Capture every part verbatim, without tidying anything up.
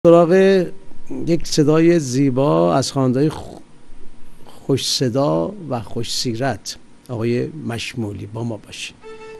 سراغ یک صدای زیبا از خواننده خوش صدا و خوش سیرت آقای مشمولی. با ما باشین.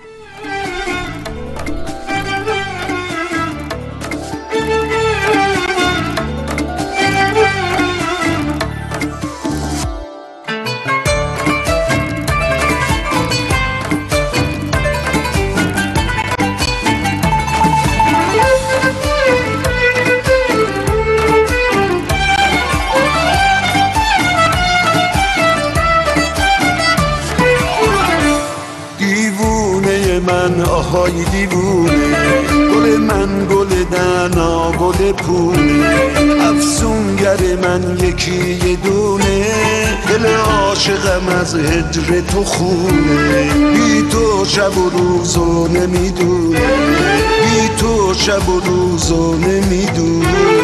من آهای دیوونه، گل من گل دنا گل پونه، افسونگر من یکی یه دونه، دل عاشقم از هجر تو خونه، بی تو شب و روزو نمیدونه، بی تو شب و روزو نمیدونه.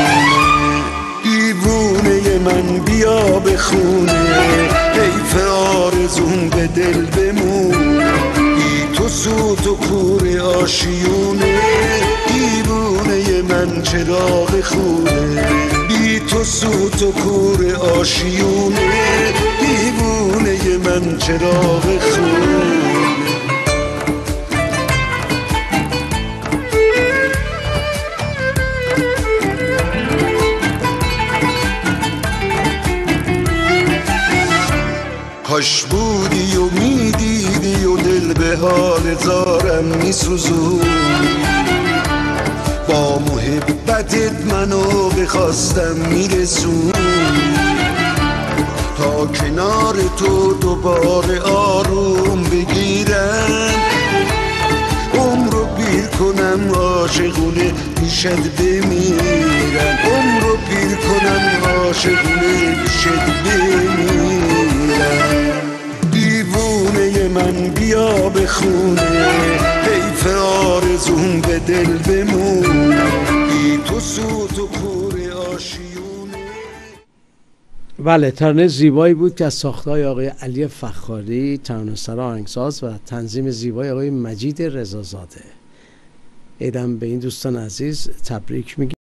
دیوونه من بیا به خونه، حیف آرزون به دل بمونه، تو سوت و کور آشیونه، دیوونه من چراغ خونه، بی تو سوت و کور آشیونه، دیوونه من چراغ خونه. کاش بودی و میدیدی و دل به حال زارم میسوزون، با محبتت منو بخواستم میرسون، تا کنار تو دوباره آروم بگیرم، عمرو پیر کنم عاشقونه پیشت بمیرم، عمرو پیر کنم عاشقونه پیشت بمیرم. دیوونه من بیا به خونه، حیف آرزون به دل بمونه، بی تو سوت و کور آشیونه. بله، ترانه زیبایی بود که از ساخته‌های آقای علی فخاری، ترانه‌سرا، آهنگساز و تنظیم زیبای آقای مجید رضازاده. ایدم به این دوستان عزیز تبریک میگم.